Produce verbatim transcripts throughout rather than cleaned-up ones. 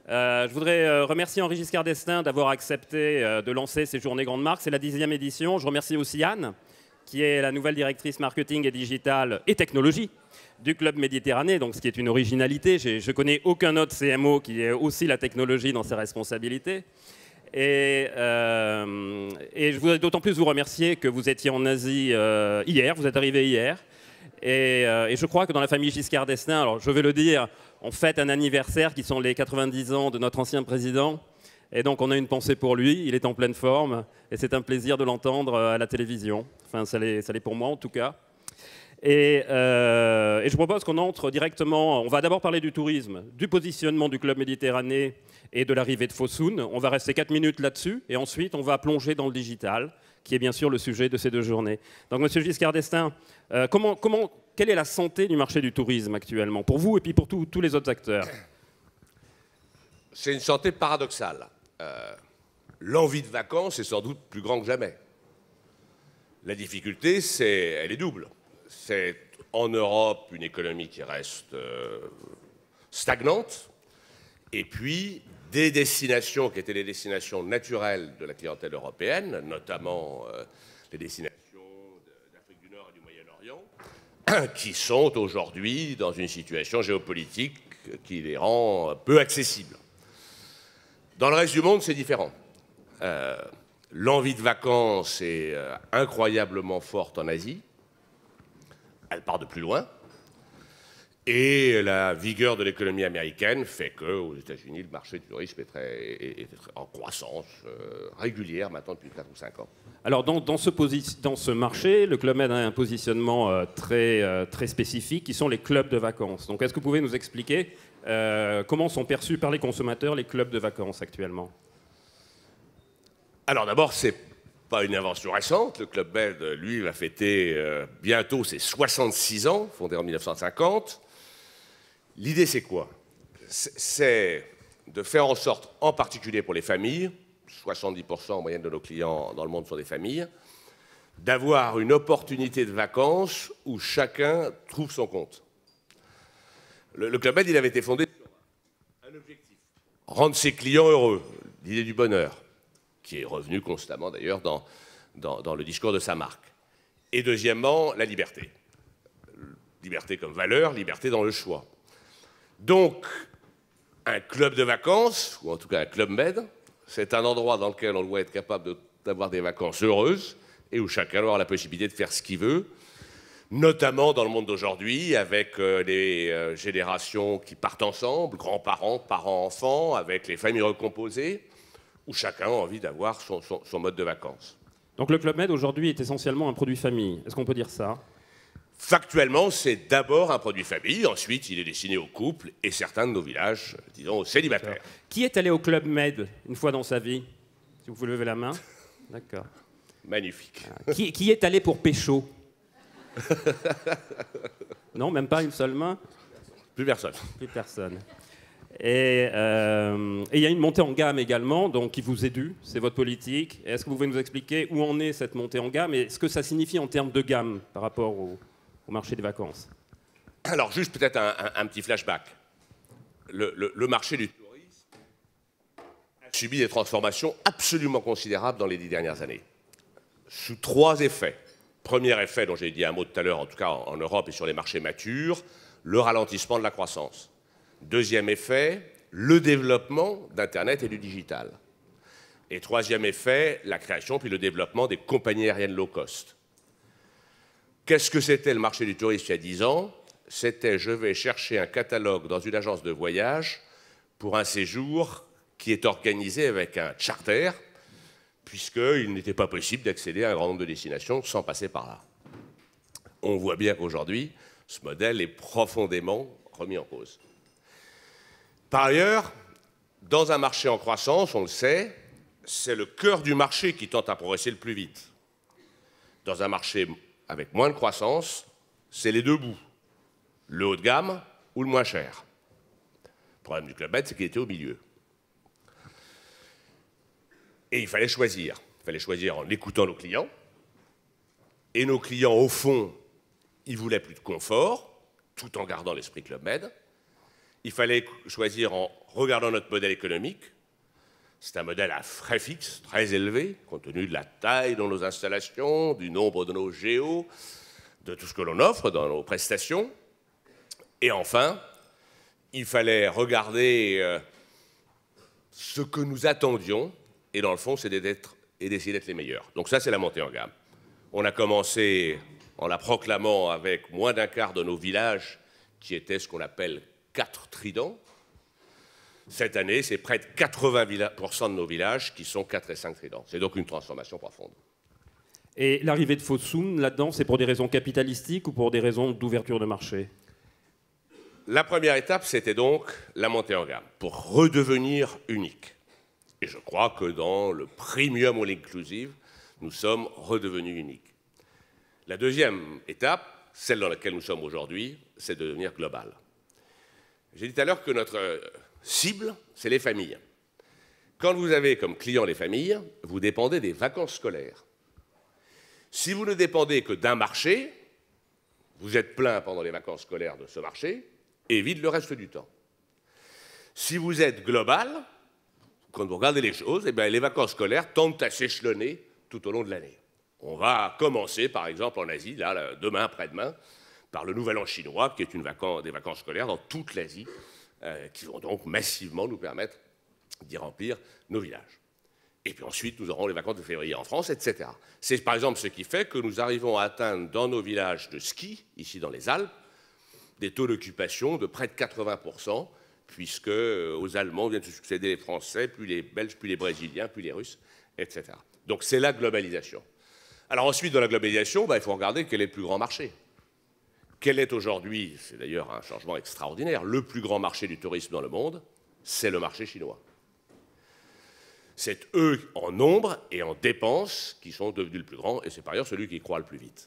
Euh, je voudrais euh, remercier Henri Giscard d'Estaing d'avoir accepté euh, de lancer ces journées Grandes Marques. C'est la dixième édition. Je remercie aussi Anne, qui est la nouvelle directrice marketing et digital et technologie du Club Méditerranée, donc ce qui est une originalité. Je ne connais aucun autre C M O qui ait aussi la technologie dans ses responsabilités. Et, euh, et je voudrais d'autant plus vous remercier que vous étiez en Asie euh, hier, vous êtes arrivé hier. Et, euh, et je crois que dans la famille Giscard d'Estaing, alors je vais le dire, on fête un anniversaire qui sont les quatre-vingt-dix ans de notre ancien président. Et donc on a une pensée pour lui, il est en pleine forme. Et c'est un plaisir de l'entendre à la télévision. Enfin, ça l'est pour moi en tout cas. Et, euh, et je propose qu'on entre directement, on va d'abord parler du tourisme, du positionnement du Club Méditerranée et de l'arrivée de Fosun. On va rester quatre minutes là-dessus et ensuite on va plonger dans le digital, qui est bien sûr le sujet de ces deux journées. Donc Monsieur Giscard d'Estaing, euh, comment, comment, quelle est la santé du marché du tourisme actuellement, pour vous et puis pour tout, tous les autres acteurs? C'est une santé paradoxale. Euh, L'envie de vacances est sans doute plus grande que jamais. La difficulté, c'est, elle est double. C'est en Europe une économie qui reste euh, stagnante, et puis des destinations qui étaient les destinations naturelles de la clientèle européenne, notamment euh, les destinations d'Afrique du Nord et du Moyen-Orient, qui sont aujourd'hui dans une situation géopolitique qui les rend peu accessibles. Dans le reste du monde, c'est différent. Euh, L'envie de vacances est euh, incroyablement forte en Asie. Elle part de plus loin. Et la vigueur de l'économie américaine fait qu'aux États-Unis, le marché du tourisme est, très, est, est en croissance euh, régulière maintenant depuis quatre ou cinq ans. Alors dans, dans, ce dans ce marché, le Club Med a un positionnement euh, très, euh, très spécifique, qui sont les clubs de vacances. Donc est-ce que vous pouvez nous expliquer euh, comment sont perçus par les consommateurs les clubs de vacances actuellement? Alors d'abord, c'est pas une invention récente. Le Club Med, lui, va fêter euh, bientôt ses soixante-six ans, fondé en mille neuf cent cinquante. L'idée, c'est quoi? C'est de faire en sorte, en particulier pour les familles, soixante-dix pour cent en moyenne de nos clients dans le monde sont des familles, d'avoir une opportunité de vacances où chacun trouve son compte. Le, le Club Med, il avait été fondé sur un objectif: rendre ses clients heureux, l'idée du bonheur, qui est revenu constamment d'ailleurs dans, dans, dans le discours de sa marque. Et deuxièmement, la liberté. Liberté comme valeur, liberté dans le choix. Donc, un club de vacances, ou en tout cas un Club Med, c'est un endroit dans lequel on doit être capable d'avoir des vacances heureuses et où chacun doit avoir la possibilité de faire ce qu'il veut, notamment dans le monde d'aujourd'hui, avec euh, les euh, générations qui partent ensemble, grands-parents, parents-enfants, avec les familles recomposées, où chacun a envie d'avoir son, son, son mode de vacances. Donc le Club Med aujourd'hui est essentiellement un produit famille. Est-ce qu'on peut dire ça? Factuellement, c'est d'abord un produit famille, ensuite il est destiné aux couples et certains de nos villages, disons, aux célibataires. Qui est allé au Club Med une fois dans sa vie? Si vous pouvez lever la main. D'accord. Magnifique. Qui, qui est allé pour pécho? Non, même pas une seule main? Plus personne. Plus personne. Et euh, il y a une montée en gamme également, donc qui vous est due, c'est votre politique. Est-ce que vous pouvez nous expliquer où en est cette montée en gamme et ce que ça signifie en termes de gamme par rapport au, au marché des vacances? Alors juste peut-être un, un, un petit flashback. Le, le, le marché du tourisme a subi des transformations absolument considérables dans les dix dernières années, sous trois effets. Premier effet, dont j'ai dit un mot tout à l'heure, en tout cas en, en Europe et sur les marchés matures, le ralentissement de la croissance. Deuxième effet, le développement d'Internet et du digital. Et troisième effet, la création puis le développement des compagnies aériennes low cost. Qu'est-ce que c'était le marché du tourisme il y a dix ans? C'était: je vais chercher un catalogue dans une agence de voyage pour un séjour qui est organisé avec un charter, puisqu'il n'était pas possible d'accéder à un grand nombre de destinations sans passer par là. On voit bien qu'aujourd'hui, ce modèle est profondément remis en cause. Par ailleurs, dans un marché en croissance, on le sait, c'est le cœur du marché qui tente à progresser le plus vite. Dans un marché avec moins de croissance, c'est les deux bouts, le haut de gamme ou le moins cher. Le problème du Club Med, c'est qu'il était au milieu. Et il fallait choisir. Il fallait choisir en écoutant nos clients. Et nos clients, au fond, ils voulaient plus de confort, tout en gardant l'esprit Club Med. il fallait choisir en regardant notre modèle économique. C'est un modèle à frais fixes très élevé, compte tenu de la taille de nos installations, du nombre de nos géos, de tout ce que l'on offre dans nos prestations. Et enfin, il fallait regarder euh, ce que nous attendions, et dans le fond, c'est d'être et d'essayer d'être les meilleurs. Donc ça, c'est la montée en gamme. On a commencé en la proclamant avec moins d'un quart de nos villages qui étaient ce qu'on appelle quatre tridents. Cette année, c'est près de quatre-vingts pour cent de nos villages qui sont quatre et cinq tridents. C'est donc une transformation profonde. Et l'arrivée de Fosun, là-dedans, c'est pour des raisons capitalistiques ou pour des raisons d'ouverture de marché? La première étape, c'était donc la montée en gamme, pour redevenir unique. Et je crois que dans le premium ou l'inclusive, nous sommes redevenus uniques. La deuxième étape, celle dans laquelle nous sommes aujourd'hui, c'est de devenir global. J'ai dit tout à l'heure que notre cible, c'est les familles. Quand vous avez comme client les familles, vous dépendez des vacances scolaires. Si vous ne dépendez que d'un marché, vous êtes plein pendant les vacances scolaires de ce marché et vide le reste du temps. Si vous êtes global, quand vous regardez les choses, eh bien, les vacances scolaires tendent à s'échelonner tout au long de l'année. On va commencer, par exemple, en Asie, là, demain, après-demain, par le Nouvel An chinois, qui est une vacance, des vacances scolaires dans toute l'Asie, euh, qui vont donc massivement nous permettre d'y remplir nos villages. Et puis ensuite, nous aurons les vacances de février en France, et cetera. C'est par exemple ce qui fait que nous arrivons à atteindre dans nos villages de ski, ici dans les Alpes, des taux d'occupation de près de quatre-vingts pour cent, puisque euh, aux Allemands viennent se succéder les Français, puis les Belges, puis les Brésiliens, puis les Russes, et cetera. Donc c'est la globalisation. Alors ensuite, dans la globalisation, bah, il faut regarder quel est le plus grand marché. Quel est aujourd'hui, c'est d'ailleurs un changement extraordinaire, le plus grand marché du tourisme dans le monde, c'est le marché chinois. C'est eux en nombre et en dépenses qui sont devenus le plus grand, et c'est par ailleurs celui qui croît le plus vite.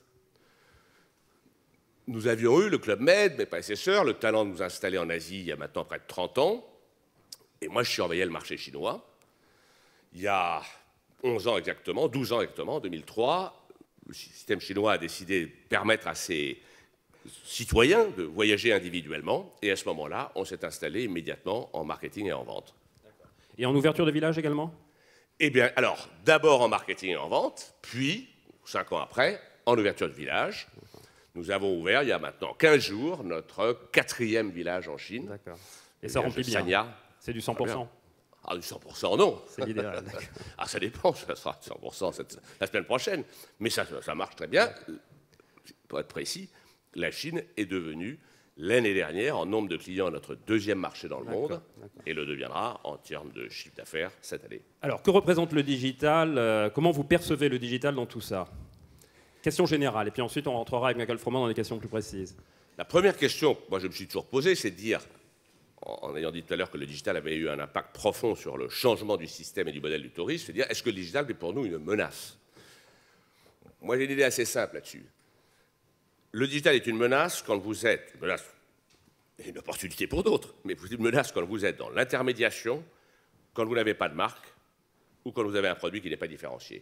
Nous avions eu le Club Med, mes prédécesseurs, le talent de nous installer en Asie il y a maintenant près de trente ans, et moi je surveillais le marché chinois. Il y a onze ans exactement, douze ans exactement, en deux mille trois, le système chinois a décidé de permettre à ses citoyens de voyager individuellement, et à ce moment-là, on s'est installé immédiatement en marketing et en vente. Et en ouverture de village également? Eh bien, alors, d'abord en marketing et en vente, puis, cinq ans après, en ouverture de village. Nous avons ouvert, il y a maintenant quinze jours, notre quatrième village en Chine. D'accord. Et ça remplit bien? C'est du cent pour cent? Ah, du cent pour cent, non. C'est l'idéal. Ah, ça dépend, ça sera cent pour cent cette, la semaine prochaine. Mais ça, ça marche très bien. Pour être précis, la Chine est devenue, l'année dernière, en nombre de clients, notre deuxième marché dans le monde, et le deviendra en termes de chiffre d'affaires cette année. Alors, que représente le digital? euh, Comment vous percevez le digital dans tout ça? Question générale, et puis ensuite on rentrera avec Michael Froment dans des questions plus précises. La première question que moi je me suis toujours posée, c'est de dire, en ayant dit tout à l'heure que le digital avait eu un impact profond sur le changement du système et du modèle du tourisme, c'est de dire, est-ce que le digital est pour nous une menace? Moi j'ai une idée assez simple là-dessus. Le digital est une menace quand vous êtes, une menace et une opportunité pour d'autres, mais une menace quand vous êtes dans l'intermédiation, quand vous n'avez pas de marque, ou quand vous avez un produit qui n'est pas différencié.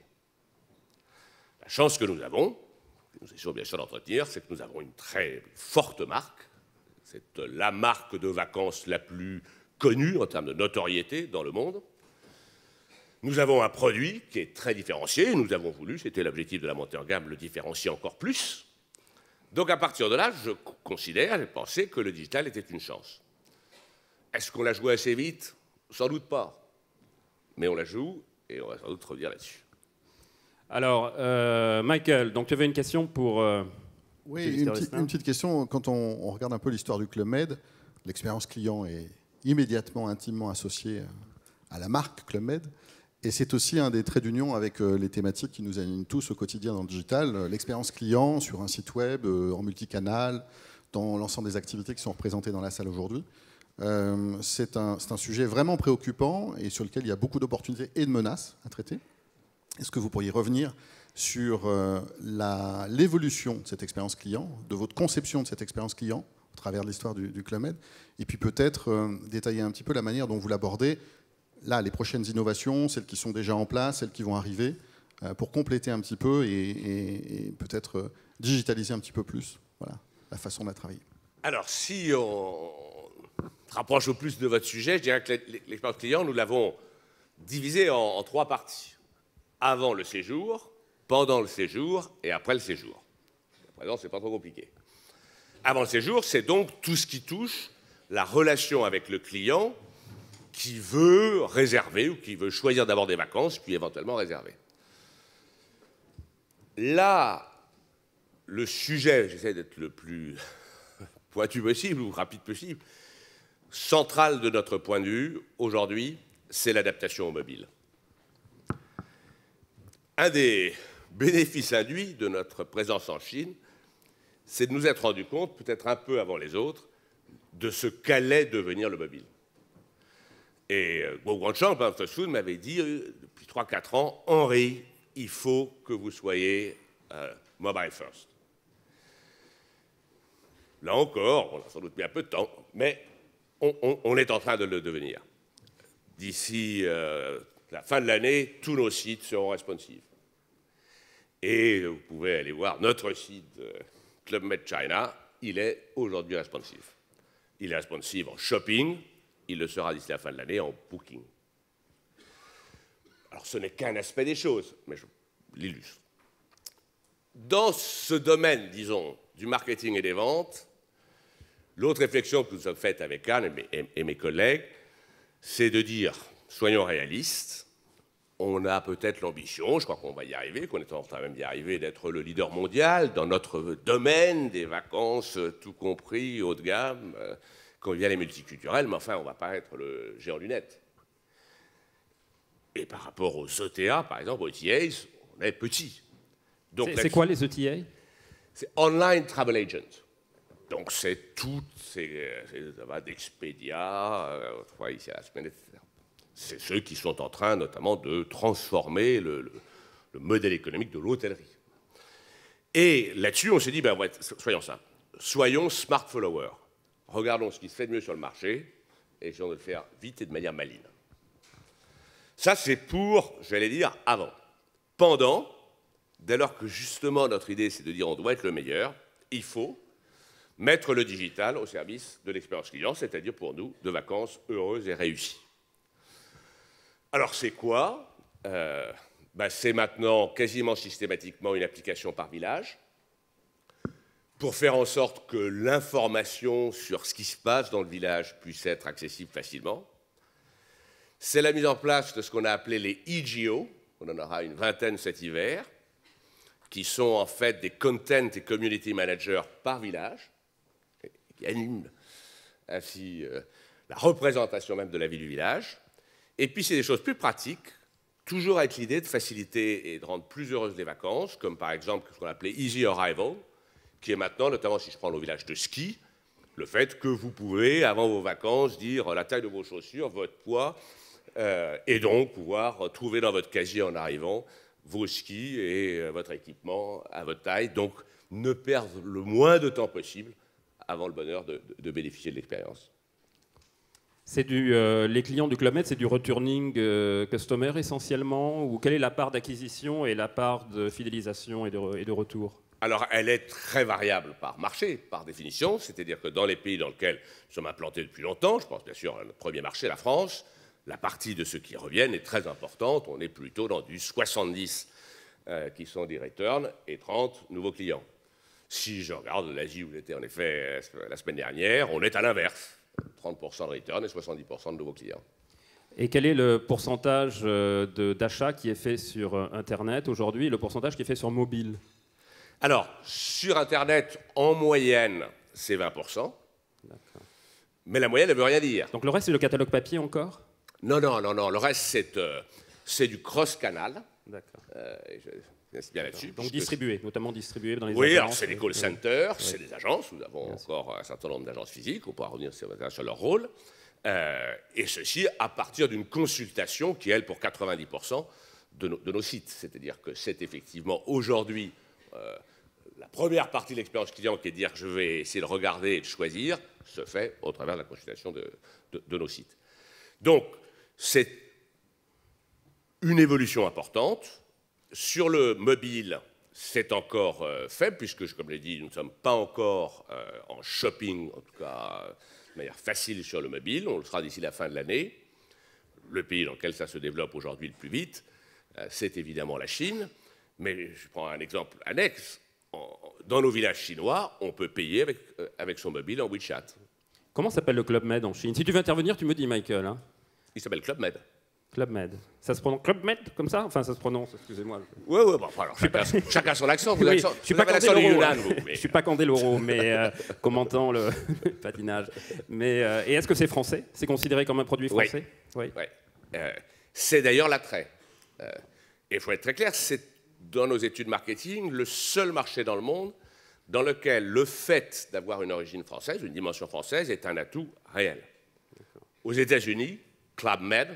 La chance que nous avons, que nous essayons bien sûr d'entretenir, c'est que nous avons une très forte marque. C'est la marque de vacances la plus connue en termes de notoriété dans le monde. Nous avons un produit qui est très différencié, et nous avons voulu, c'était l'objectif de la montée en gamme, le différencier encore plus. Donc à partir de là, je considère, j'ai pensé que le digital était une chance. Est-ce qu'on l'a joué assez vite? Sans doute pas. Mais on la joue, et on va sans doute revenir là-dessus. Alors, euh, Michael, donc tu avais une question pour... Euh, oui, une, petite, une petite question. Quand on, on regarde un peu l'histoire du Club Med, l'expérience client est immédiatement, intimement associée à la marque Club Med. Et c'est aussi un des traits d'union avec les thématiques qui nous animent tous au quotidien dans le digital. L'expérience client sur un site web, en multicanal, dans l'ensemble des activités qui sont représentées dans la salle aujourd'hui. Euh, c'est un, c'est un sujet vraiment préoccupant et sur lequel il y a beaucoup d'opportunités et de menaces à traiter. Est-ce que vous pourriez revenir sur euh, la, l'évolution de cette expérience client, de votre conception de cette expérience client au travers de l'histoire du, du Club Med, et puis peut-être euh, détailler un petit peu la manière dont vous l'abordez, là, les prochaines innovations, celles qui sont déjà en place, celles qui vont arriver, euh, pour compléter un petit peu et, et, et peut-être euh, digitaliser un petit peu plus, voilà, la façon de travailler. Alors, si on, rapproche au plus de votre sujet, je dirais que l'expérience client, nous l'avons divisée en, en trois parties. Avant le séjour, pendant le séjour et après le séjour. À présent, ce n'est pas trop compliqué. Avant le séjour, c'est donc tout ce qui touche la relation avec le client qui veut réserver ou qui veut choisir d'abord des vacances, puis éventuellement réserver. Là, le sujet, j'essaie d'être le plus pointu possible ou rapide possible, central de notre point de vue, aujourd'hui, c'est l'adaptation au mobile. Un des bénéfices induits de notre présence en Chine, c'est de nous être rendu compte, peut-être un peu avant les autres, de ce qu'allait devenir le mobile. Et Guo Guangchang, par Fast Food, m'avait dit, depuis trois quatre ans, Henri, il faut que vous soyez euh, mobile first. Là encore, on a sans doute mis un peu de temps, mais on, on, on est en train de le devenir. D'ici euh, la fin de l'année, tous nos sites seront responsive. Et vous pouvez aller voir notre site euh, Club Med China, il est aujourd'hui responsive. Il est responsive en shopping, il le sera d'ici la fin de l'année en booking. Alors ce n'est qu'un aspect des choses, mais je l'illustre. Dans ce domaine, disons, du marketing et des ventes, l'autre réflexion que nous avons faite avec Anne et mes, et, et mes collègues, c'est de dire, soyons réalistes, on a peut-être l'ambition, je crois qu'on va y arriver, qu'on est en train même d'y arriver, d'être le leader mondial dans notre domaine des vacances, tout compris, haut de gamme, euh, convivial et multiculturel, mais enfin, on ne va pas être le géant du net. Et par rapport aux O T A, par exemple, aux O T As, on est petit. C'est quoi les O T A? C'est Online Travel Agent. Donc c'est tout, c'est d'Expedia, euh, ici à la semaine, et cetera. C'est ceux qui sont en train notamment de transformer le, le, le modèle économique de l'hôtellerie. Et là-dessus, on s'est dit, ben, ouais, soyons simples, soyons smart followers. Regardons ce qui se fait de mieux sur le marché et essayons de le faire vite et de manière maligne. Ça, c'est pour, j'allais dire, avant. Pendant, dès lors que justement notre idée, c'est de dire on doit être le meilleur, il faut mettre le digital au service de l'expérience client, c'est-à-dire pour nous, de vacances heureuses et réussies. Alors c'est quoi euh, ben, c'est maintenant quasiment systématiquement une application par village pour faire en sorte que l'information sur ce qui se passe dans le village puisse être accessible facilement. C'est la mise en place de ce qu'on a appelé les E G O, on en aura une vingtaine cet hiver, qui sont en fait des content et community managers par village, qui animent ainsi euh, la représentation même de la vie du village. Et puis c'est des choses plus pratiques, toujours avec l'idée de faciliter et de rendre plus heureuses les vacances, comme par exemple ce qu'on appelait Easy Arrival, qui est maintenant, notamment si je prends nos villages de ski, le fait que vous pouvez, avant vos vacances, dire la taille de vos chaussures, votre poids, euh, et donc pouvoir trouver dans votre casier en arrivant vos skis et euh, votre équipement à votre taille, donc ne perdre le moins de temps possible avant le bonheur de, de, de bénéficier de l'expérience. C'est du, euh, les clients du Club Med, c'est du returning euh, customer essentiellement, ou quelle est la part d'acquisition et la part de fidélisation et de, et de retour? Alors, elle est très variable par marché, par définition, c'est-à-dire que dans les pays dans lesquels nous sommes implantés depuis longtemps, je pense bien sûr à notre premier marché, la France, la partie de ceux qui reviennent est très importante, on est plutôt dans du soixante-dix euh, qui sont des returns et trente nouveaux clients. Si je regarde l'Asie où j'étais en effet la semaine dernière, on est à l'inverse. trente pour cent de return et soixante-dix pour cent de nouveaux clients. Et quel est le pourcentage d'achat qui est fait sur Internet aujourd'hui et le pourcentage qui est fait sur mobile? Alors, sur Internet, en moyenne, c'est vingt pour cent. Mais la moyenne, elle ne veut rien dire. Donc le reste, c'est le catalogue papier encore? Non, non, non, non. Le reste, c'est euh, du cross-canal. D'accord. Euh, bien là-dessus. Donc distribué, notamment distribué dans les oui, agences. alors c'est des call centers, oui. C'est oui. des agences. Nous avons bien encore sûr. Un certain nombre d'agences physiques. On pourra revenir sur, sur leur rôle. Euh, et ceci à partir d'une consultation qui est, elle, pour quatre-vingt-dix pour cent de nos, de nos sites. C'est-à-dire que c'est effectivement aujourd'hui euh, la première partie de l'expérience client qui est de dire que je vais essayer de regarder et de choisir, se fait au travers de la consultation de, de, de nos sites. Donc, c'est une évolution importante. Sur le mobile, c'est encore euh, faible, puisque, comme je l'ai dit, nous ne sommes pas encore euh, en shopping, en tout cas de manière facile sur le mobile. On le sera d'ici la fin de l'année. Le pays dans lequel ça se développe aujourd'hui le plus vite, euh, c'est évidemment la Chine. Mais je prends un exemple annexe. En, dans nos villages chinois, on peut payer avec, euh, avec son mobile en WeChat. Comment s'appelle le Club Med en Chine? Si tu veux intervenir, tu me dis, Michael. Hein. Il s'appelle Club Med. Club Med. Ça se prononce Club Med comme ça? Enfin, ça se prononce, excusez-moi. Oui, oui, bon, alors, chacun, pas... chacun son accent. Vous oui, accent, je suis vous pas Candeloro, hein. vous, mais... Je suis pas Candeloro, mais euh, commentant le patinage. Mais, euh, et est-ce que c'est français? C'est considéré comme un produit français? Oui. oui. oui. Euh, c'est d'ailleurs l'attrait. Euh, et il faut être très clair, c'est dans nos études marketing le seul marché dans le monde dans lequel le fait d'avoir une origine française, une dimension française, est un atout réel. Aux États-Unis, Club Med,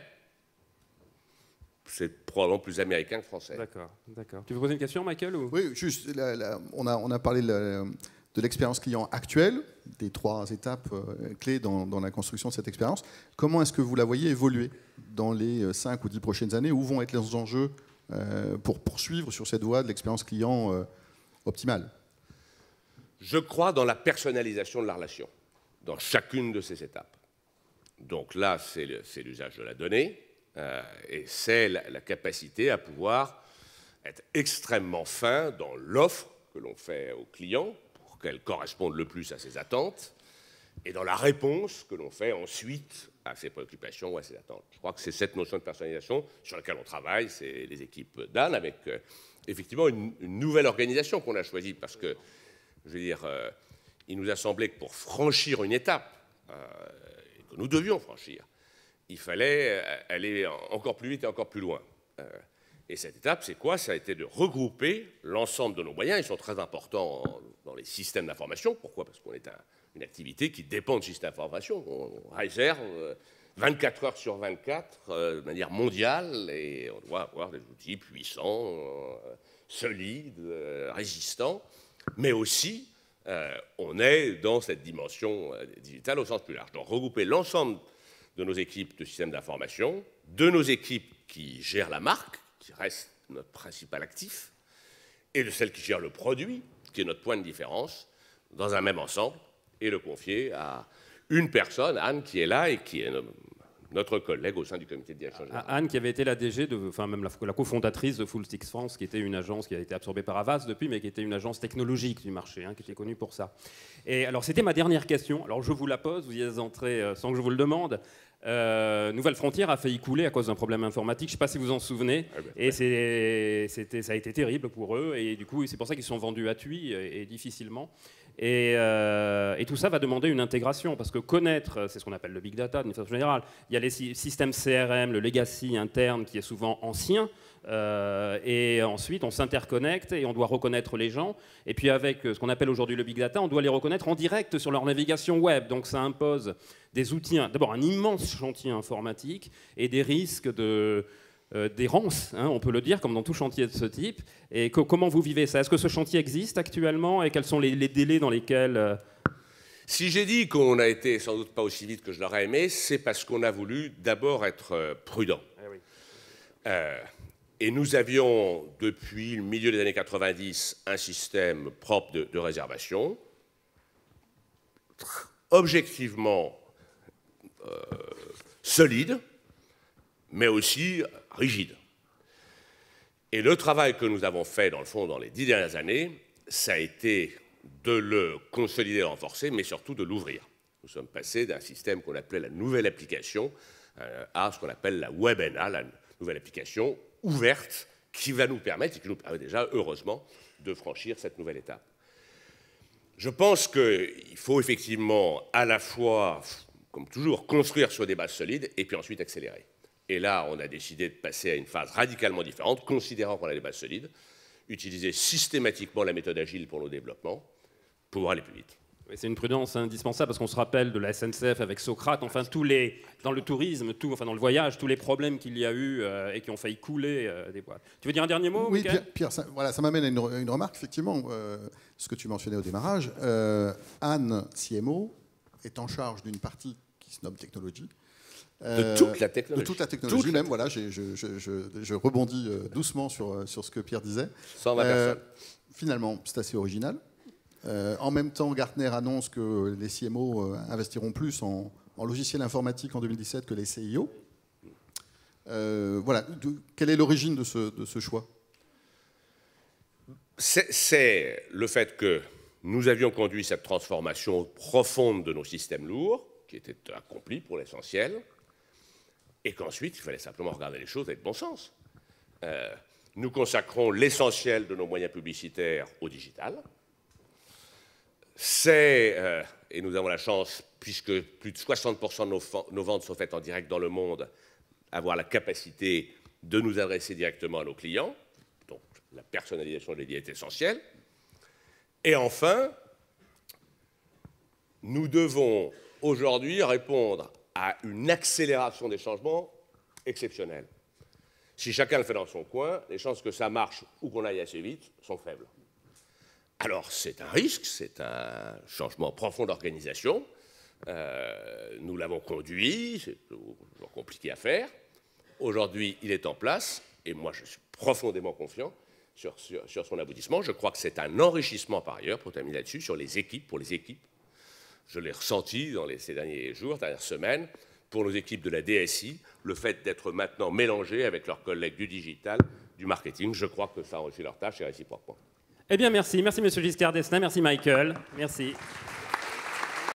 c'est probablement plus américain que français. D'accord, d'accord. Tu veux poser une question, Michael ou... Oui, juste, la, la, on, a, on a parlé la, de l'expérience client actuelle, des trois étapes euh, clés dans, dans la construction de cette expérience. Comment est-ce que vous la voyez évoluer dans les cinq ou dix prochaines années? Où vont être les enjeux euh, pour poursuivre sur cette voie de l'expérience client euh, optimale? Je crois dans la personnalisation de la relation, dans chacune de ces étapes. Donc là, c'est l'usage de la donnée, euh, et c'est la, la capacité à pouvoir être extrêmement fin dans l'offre que l'on fait aux clients, pour qu'elle corresponde le plus à ses attentes, et dans la réponse que l'on fait ensuite à ses préoccupations ou à ses attentes. Je crois que c'est cette notion de personnalisation sur laquelle on travaille, c'est les équipes d'Anne, avec euh, effectivement une, une nouvelle organisation qu'on a choisie, parce que, je veux dire, euh, il nous a semblé que pour franchir une étape, euh, que nous devions franchir, il fallait aller encore plus vite et encore plus loin. Euh, et cette étape, c'est quoi? Ça a été de regrouper l'ensemble de nos moyens. Ils sont très importants dans les systèmes d'information. Pourquoi? Parce qu'on est un, une activité qui dépend de systèmes d'information. On réserve vingt-quatre heures sur vingt-quatre euh, de manière mondiale, et on doit avoir des outils puissants, euh, solides, euh, résistants, mais aussi euh, on est dans cette dimension euh, digitale au sens plus large. Donc regrouper l'ensemble de nos équipes de systèmes d'information, de nos équipes qui gèrent la marque, qui reste notre principal actif, et de celles qui gèrent le produit, qui est notre point de différence, dans un même ensemble, et le confier à une personne, Anne, qui est là et qui est notre collègue au sein du comité de direction générale. Anne, qui avait été la D G, de, enfin même la, la cofondatrice de Fullsticks France, qui était une agence qui a été absorbée par Avast depuis, mais qui était une agence technologique du marché, hein, qui était connue pour ça. Et alors, c'était ma dernière question. Alors, je vous la pose, vous y êtes entré euh, sans que je vous le demande. Euh, Nouvelle Frontière a failli couler à cause d'un problème informatique. Je ne sais pas si vous en souvenez. Ah ben, et ouais. c'était, ça a été terrible pour eux. Et du coup, c'est pour ça qu'ils sont vendus à Tui et, et difficilement. Et, euh, et tout ça va demander une intégration, parce que connaître, c'est ce qu'on appelle le big data d'une façon générale. Il y a les systèmes C R M, le legacy interne qui est souvent ancien, euh, et ensuite on s'interconnecte et on doit reconnaître les gens. Et puis avec ce qu'on appelle aujourd'hui le big data, on doit les reconnaître en direct sur leur navigation web. Donc ça impose des outils, d'abord un immense chantier informatique et des risques de... Euh, d'errance, hein, on peut le dire, comme dans tout chantier de ce type. Et co comment vous vivez ça? Est-ce que ce chantier existe actuellement et quels sont les, les délais dans lesquels... Euh... Si j'ai dit qu'on n'a été sans doute pas aussi vite que je l'aurais aimé, c'est parce qu'on a voulu d'abord être euh, prudent. Eh oui. euh, et nous avions, depuis le milieu des années quatre-vingt-dix, un système propre de, de réservation, objectivement euh, solide, mais aussi rigide. Et le travail que nous avons fait, dans le fond, dans les dix dernières années, ça a été de le consolider et renforcer, mais surtout de l'ouvrir. Nous sommes passés d'un système qu'on appelait la nouvelle application euh, à ce qu'on appelle la WebNA, la nouvelle application ouverte, qui va nous permettre, et qui nous permet déjà, heureusement, de franchir cette nouvelle étape. Je pense qu'il faut effectivement, à la fois, comme toujours, construire sur des bases solides, et puis ensuite accélérer. Et là, on a décidé de passer à une phase radicalement différente, considérant qu'on a des bases solides, utiliser systématiquement la méthode agile pour nos développements, pour aller plus vite. C'est une prudence indispensable, parce qu'on se rappelle de la S N C F avec Socrate, enfin, tous les, dans le tourisme, tout, enfin, dans le voyage, tous les problèmes qu'il y a eu euh, et qui ont failli couler euh, des boîtes. Tu veux dire un dernier mot? Oui, Pierre, Pierre ça, voilà, ça m'amène à une, une remarque, effectivement, euh, ce que tu mentionnais au démarrage. Euh, Anne, C M O, est en charge d'une partie qui se nomme technologie. De toute la technologie. De toute la technologie toute même, la... voilà, je, je, je, je, je rebondis doucement sur, sur ce que Pierre disait. cent vingt euh, personnes. Finalement, c'est assez original. Euh, en même temps, Gartner annonce que les C M O euh, investiront plus en, en logiciel informatique en deux mille dix-sept que les C I O. Euh, voilà. De, quelle est l'origine de ce, de ce choix? C'est le fait que nous avions conduit cette transformation profonde de nos systèmes lourds, qui était accomplie pour l'essentiel, et qu'ensuite, il fallait simplement regarder les choses avec bon sens. Euh, nous consacrons l'essentiel de nos moyens publicitaires au digital. C'est, euh, et nous avons la chance, puisque plus de soixante pour cent de nos, nos ventes sont faites en direct dans le monde, avoir la capacité de nous adresser directement à nos clients. Donc, la personnalisation de l'idée est essentielle. Et enfin, nous devons aujourd'hui répondre à une accélération des changements exceptionnelle. Si chacun le fait dans son coin, les chances que ça marche ou qu'on aille assez vite sont faibles. Alors, c'est un risque, c'est un changement profond d'organisation. Euh, nous l'avons conduit, c'est toujours compliqué à faire. Aujourd'hui, il est en place, et moi, je suis profondément confiant sur, sur, sur son aboutissement. Je crois que c'est un enrichissement, par ailleurs, pour terminer là-dessus, sur les équipes, pour les équipes. Je l'ai ressenti dans les, ces derniers jours, dernières semaines, pour nos équipes de la D S I, le fait d'être maintenant mélangés avec leurs collègues du digital, du marketing. Je crois que ça enrichit leur tâche et réciproquement. Eh bien, merci. Merci, Monsieur Giscard d'Estaing. Merci, Michael. Merci.